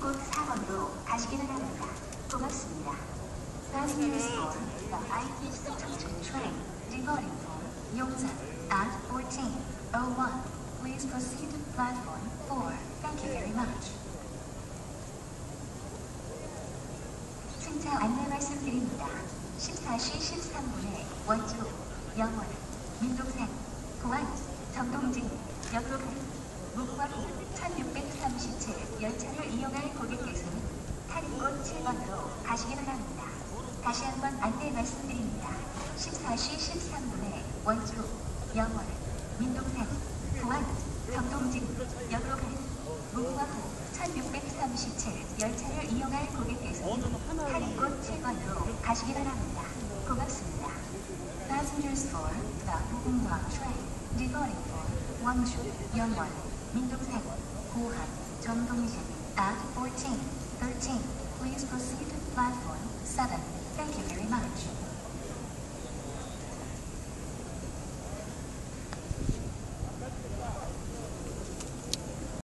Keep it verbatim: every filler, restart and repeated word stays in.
탄인곳 사 번으로 가시기 바랍니다. 고맙습니다. Passengers for the 아이 티 씨 청춘 train departing from Yongsan at fourteen oh one. Please proceed to platform four. Thank you very much. 승차 안내 말씀드립니다. 십사 시 십삼 분에 원주, 영월, 민동산, 포항, 정동진, 역으로 목화호 천육백삼십칠 열차를 이용할 고객께서는 탄인곳 칠 번으로 가시기 바랍니다. 다시 한번 안내 말씀드립니다. 십사 시 십삼 분에 원주, 영월, 민동산, 포항, 정동진, 역으로 목화호 천육백삼십칠 열차를 이용할 고객께서는 탄인곳 칠 번으로 가시기 바랍니다. 고맙습니다. Passengers for the 무궁화 train departing from 원주, 영월, 민동산, 포항, 정동진 at fourteen thirteen. Please proceed to platform seven. Thank you very much.